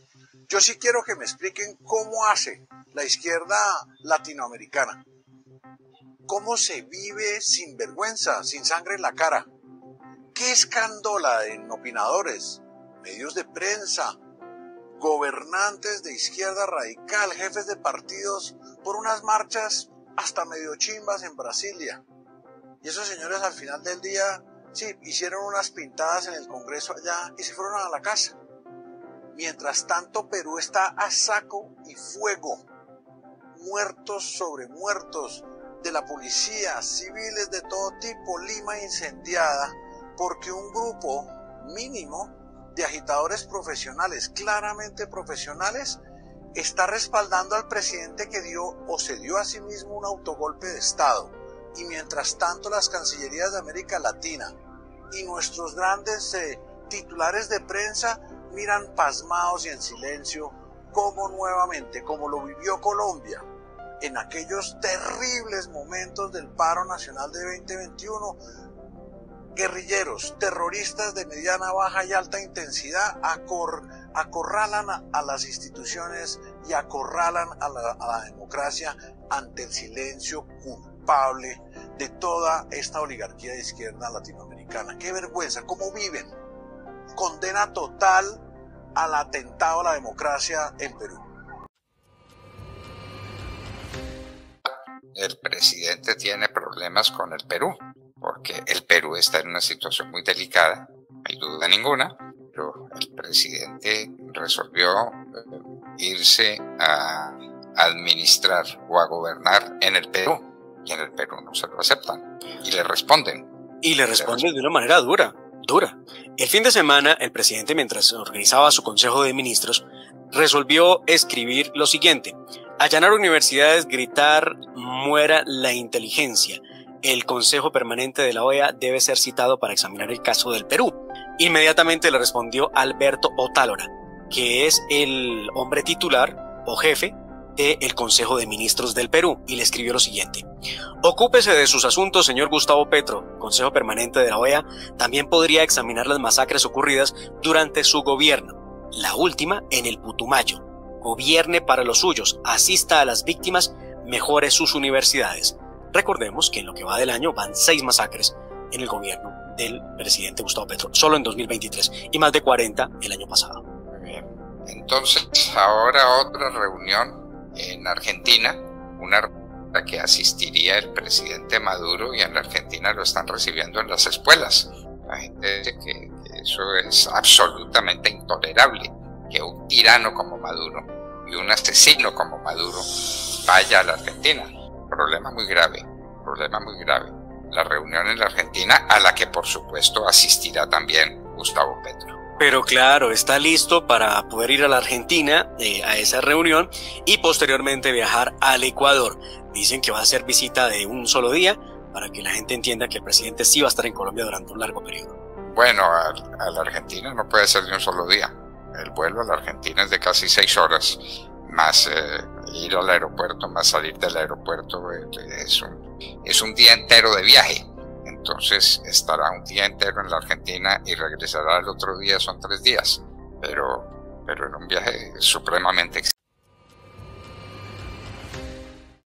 Yo sí quiero que me expliquen cómo hace la izquierda latinoamericana. ¿Cómo se vive sin vergüenza, sin sangre en la cara? ¿Qué escándola en opinadores, medios de prensa, gobernantes de izquierda radical, jefes de partidos por unas marchas hasta medio chimbas en Brasilia? Y esos señores al final del día, sí, hicieron unas pintadas en el Congreso allá y se fueron a la casa. Mientras tanto, Perú está a saco y fuego. Muertos sobre muertos de la policía, civiles de todo tipo, Lima incendiada, porque un grupo mínimo de agitadores profesionales, claramente profesionales, está respaldando al presidente que dio o se dio a sí mismo un autogolpe de Estado. Y mientras tanto las cancillerías de América Latina y nuestros grandes titulares de prensa miran pasmados y en silencio cómo nuevamente, como lo vivió Colombia, en aquellos terribles momentos del paro nacional de 2021, guerrilleros, terroristas de mediana, baja y alta intensidad acorralan a las instituciones y acorralan a la democracia ante el silencio culpable de toda esta oligarquía de izquierda latinoamericana. ¡Qué vergüenza! ¿Cómo viven? Condena total al atentado a la democracia en Perú. El presidente tiene problemas con el Perú, porque el Perú está en una situación muy delicada, no hay duda ninguna, pero el presidente resolvió irse a administrar o a gobernar en el Perú, y en el Perú no se lo aceptan, y le responden. Y le responden de una manera dura. El fin de semana, el presidente, mientras organizaba su Consejo de Ministros, resolvió escribir lo siguiente: allanar universidades, gritar, muera la inteligencia. El Consejo Permanente de la OEA debe ser citado para examinar el caso del Perú. Inmediatamente le respondió Alberto Otálora, que es el hombre titular o jefe del Consejo de Ministros del Perú, y le escribió lo siguiente: ocúpese de sus asuntos, señor Gustavo Petro. Consejo Permanente de la OEA también podría examinar las masacres ocurridas durante su gobierno, la última en el Putumayo. Gobierne para los suyos, asista a las víctimas, mejore sus universidades. Recordemos que en lo que va del año van 6 masacres en el gobierno del presidente Gustavo Petro, solo en 2023, y más de 40 el año pasado. Muy bien. Entonces, ahora otra reunión en Argentina, una a que asistiría el presidente Maduro, y en la Argentina lo están recibiendo en las escuelas. La gente dice que eso es absolutamente intolerable, que un tirano como Maduro y un asesino como Maduro vaya a la Argentina. Problema muy grave. La reunión en la Argentina, a la que por supuesto asistirá también Gustavo Petro. Pero claro, está listo para poder ir a la Argentina, a esa reunión, y posteriormente viajar al Ecuador. Dicen que va a ser visita de un solo día, para que la gente entienda que el presidente sí va a estar en Colombia durante un largo periodo. Bueno, a la Argentina no puede ser de un solo día. El vuelo a la Argentina es de casi 6 horas, más ir al aeropuerto, más salir del aeropuerto, es un día entero de viaje. Entonces estará un día entero en la Argentina y regresará el otro día, son 3 días, pero en un viaje supremamente extenso.